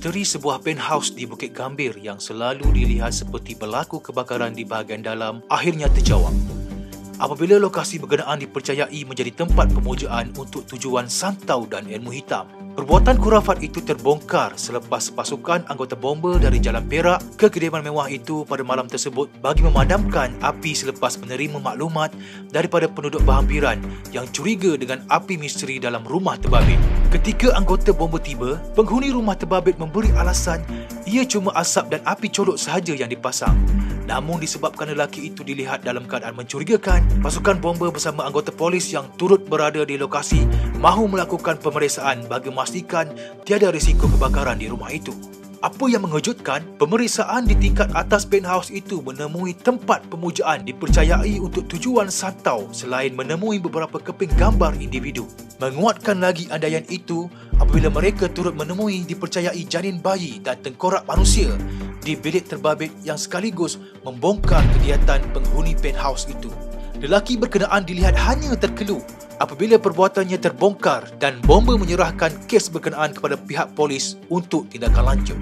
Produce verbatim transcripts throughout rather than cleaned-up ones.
Misteri sebuah penthouse di Bukit Gambir yang selalu dilihat seperti berlaku kebakaran di bahagian dalam akhirnya terjawab apabila lokasi berkenaan dipercayai menjadi tempat pemujaan untuk tujuan santau dan ilmu hitam. Perbuatan khurafat itu terbongkar selepas pasukan anggota bomba dari Jalan Perak ke kediaman mewah itu pada malam tersebut bagi memadamkan api selepas menerima maklumat daripada penduduk berhampiran yang curiga dengan api misteri dalam rumah terbabit. Ketika anggota bomba tiba, penghuni rumah terbabit memberi alasan ia cuma asap dan api colok sahaja yang dipasang. Namun disebabkan lelaki itu dilihat dalam keadaan mencurigakan, pasukan bomba bersama anggota polis yang turut berada di lokasi mahu melakukan pemeriksaan bagi memastikan tiada risiko kebakaran di rumah itu. Apa yang mengejutkan, pemeriksaan di tingkat atas penthouse itu menemui tempat pemujaan dipercayai untuk tujuan santau selain menemui beberapa keping gambar individu. Menguatkan lagi andaian itu apabila mereka turut menemui dipercayai janin bayi dan tengkorak manusia di bilik terbabit yang sekaligus membongkar kegiatan penghuni penthouse itu. Lelaki berkenaan dilihat hanya terkelu apabila perbuatannya terbongkar dan bomba menyerahkan kes berkenaan kepada pihak polis untuk tindakan lanjut.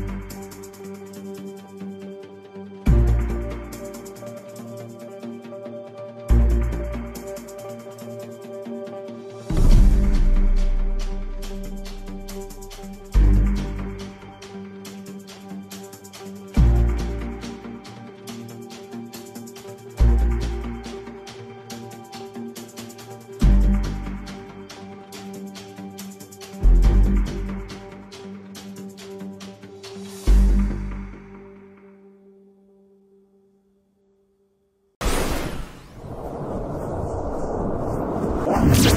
Yeah.